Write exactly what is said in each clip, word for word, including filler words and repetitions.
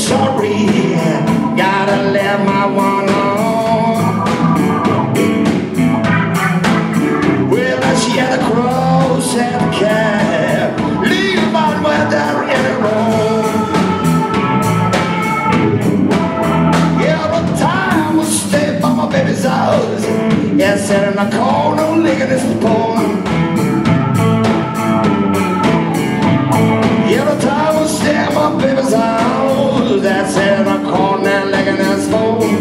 sorry, gotta let my one alone. Well, she had a cross and a cab, leave on where they're in a row. Yeah, the time was stay by my baby's house. Yeah, sat in the corner, licking his phone. Yeah, the time was stay at my baby's house. That's in the corner, licking his phone.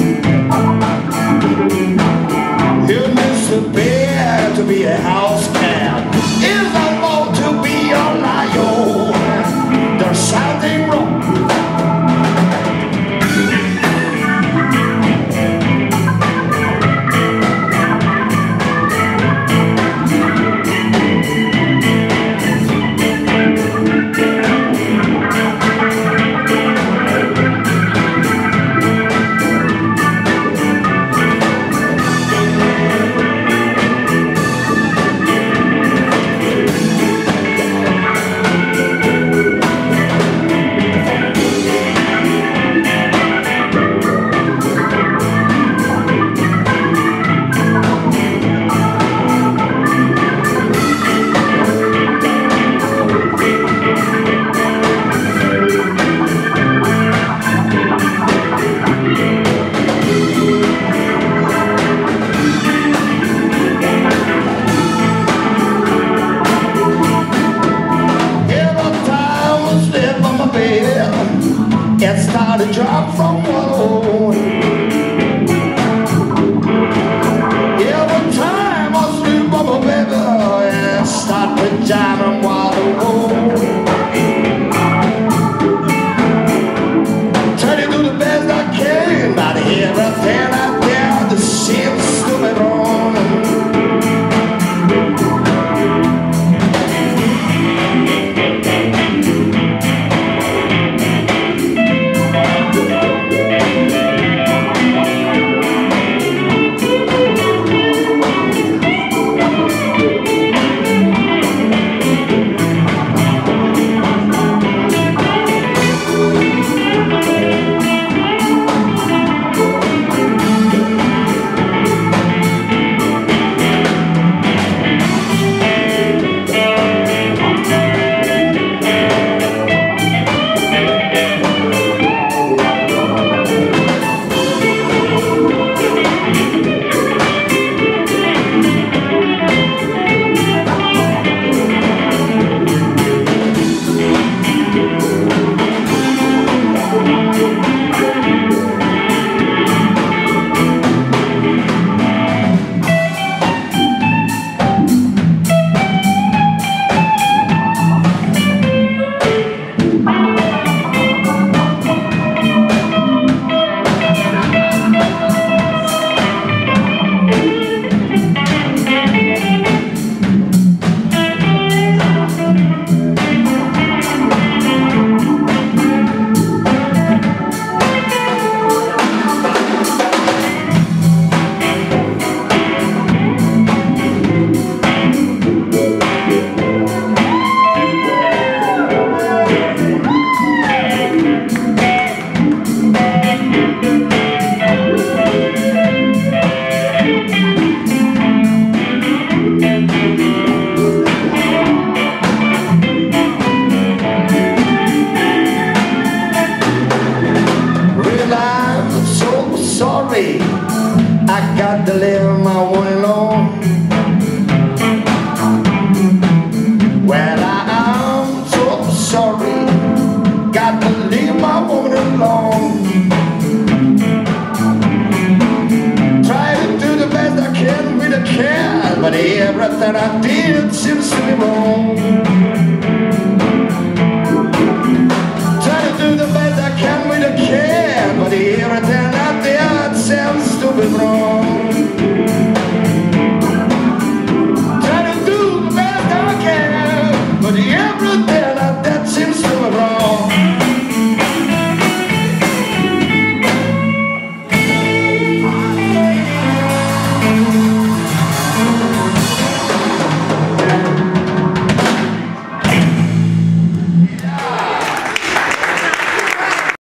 You miss a bed to be a house cat. Is a more to be a lion. There's something wrong. It started to drop from one. Every time I sleep on my baby, it start to jam and water. Try to do the best I can, but everything I did, the seems to be wrong. I got to live my one alone. Well, I am so sorry. Got to leave my woman alone. Try to do the best I can with a cat, but everything I did